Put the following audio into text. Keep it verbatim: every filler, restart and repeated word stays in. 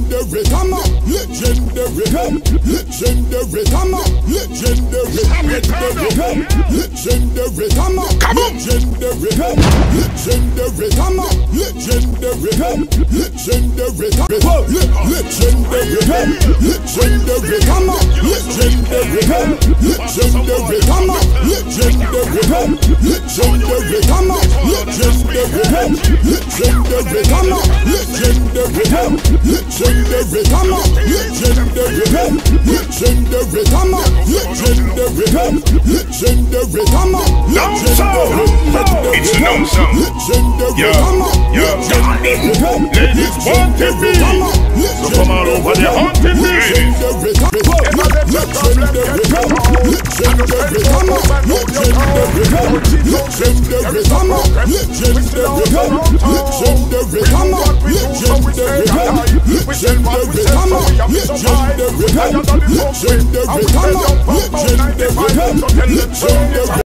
legendary, come on, legendary, legendary, come on, legendary, legendary, legendary, come on, legendary, legendary, come on, legendary, legendary, legendary, legendary, come on, legendary, legendary, come on, legendary, legendary, come on, legendary, legendary, come on, legendary, legendary, come on, legendary, legendary, come on, legendary, legendary, come on, legendary, it's a known song. Yo, yo, ladies want to be. So come all over the haunted me. legendary, legendary, legendary, come on, legendary, legendary, come on, legendary, legendary, come on, legendary, legendary, come on, legendary, legendary, come on, legendary,